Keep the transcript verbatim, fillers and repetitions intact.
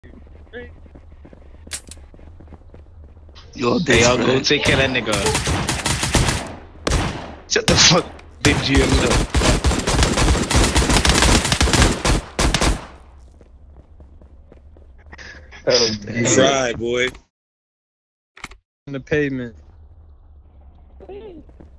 Yo, bitch, Hey, y'all man. go take care of that nigga. Shut the fuck, big G M up. Oh, damn. Try, boy. On the pavement.